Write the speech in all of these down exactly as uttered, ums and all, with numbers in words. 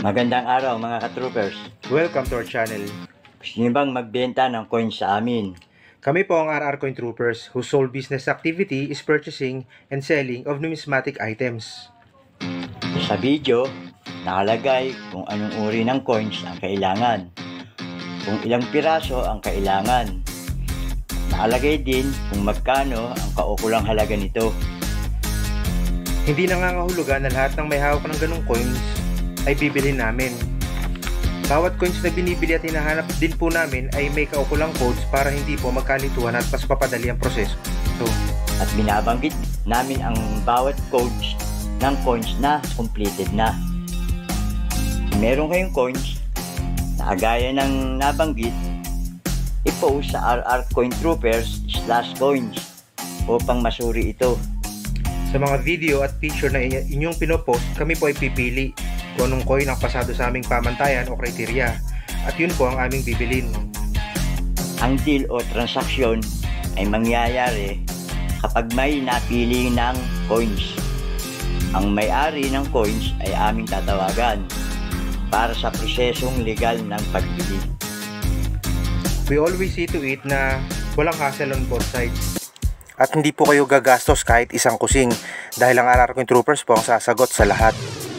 Magandang araw mga ka-troopers. Welcome to our channel. Gusto niyo bang magbenta ng coins sa amin? Kami po ang R R Coin Troopers whose sole business activity is purchasing and selling of numismatic items. Sa video, nakalagay kung anong uri ng coins ang kailangan, kung ilang piraso ang kailangan. Nakalagay din kung magkano ang kaukulang halaga nito. Hindi nangangahulugan na lahat ng may hawak ng ganong coins ay bibilhin namin. Bawat coins na binibili at hinahanap din po namin ay may kaukulang codes para hindi po magkalituhan at mas papadali ang proseso. So, at binabanggit namin ang bawat codes ng coins na completed na. Meron kayong coins na agaya ng nabanggit, i-post sa R R Coin Troopers slash coins upang masuri ito. Sa mga video at picture na inyong pinopost, kami po ay pipili kung anong coin ang pasado sa aming pamantayan o kriteriya, at yun po ang aming bibilin. Ang deal o transaksyon ay mangyayari kapag may napili ng coins. Ang may-ari ng coins ay aming tatawagan para sa prosesong legal ng pagbili. We always see to it na walang hassle on both sides. At hindi po kayo gagastos kahit isang kusing dahil ang R R Coin Troopers po ang sasagot sa lahat.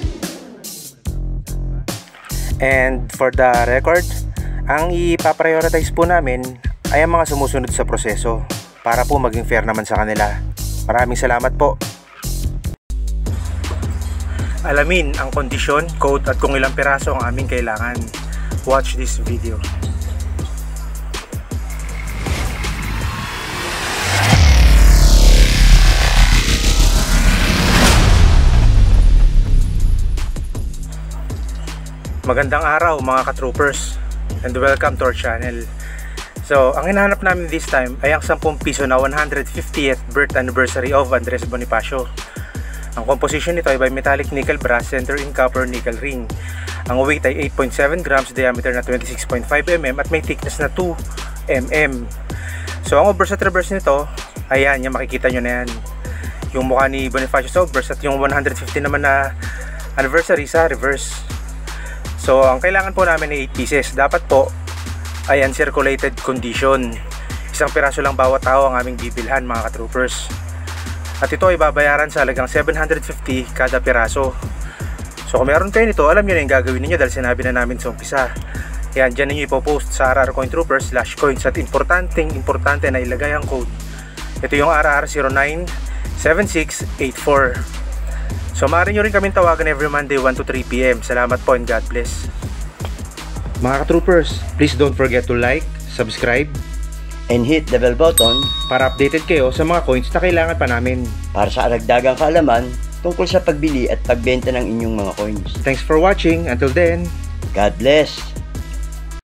And for the record, ang ipaprioritize po namin ay ang mga sumusunod sa proseso para po maging fair naman sa kanila. Maraming salamat po. Alamin ang kondisyon, code at kung ilang piraso ang aming kailangan. Watch this video. Magandang araw mga ka-troopers and welcome to our channel. So, ang hinahanap namin this time ay ang ten piso na one hundred fiftieth birth anniversary of Andres Bonifacio. Ang composition nito ay by metallic nickel brass center in copper nickel ring. Ang weight ay eight point seven grams, diameter na twenty-six point five millimeters at may thickness na two millimeters. So, ang obverse at reverse nito, ayan, yung makikita nyo na yan. Yung mukha ni Bonifacio sa obverse at yung one hundred fifty naman na anniversary sa reverse. So, ang kailangan po namin ay eight pieces. Dapat po ay uncirculated condition. Isang piraso lang bawat tao ang aming bibilhan mga ka-troopers. At ito ay babayaran sa halagang seven hundred fifty kada piraso. So, kung meron kayo nito, alam nyo na yung gagawin ninyo dahil sinabi na namin sa umpisa. Yan, dyan ninyo ipopost sa R R Coin Troopers slash coins at importanteng importante na ilagay ang code. Ito yung R R zero nine seven six eight four. So, maaari nyo rin kaming tawagan every Monday one to three p m Salamat po and God bless. Mga ka-troopers, please don't forget to like, subscribe, And hit the bell button para updated kayo sa mga coins na kailangan pa namin. para sa aragdagang kaalaman tungkol sa pagbili at pagbenta ng inyong mga coins. Thanks for watching. Until then, God bless!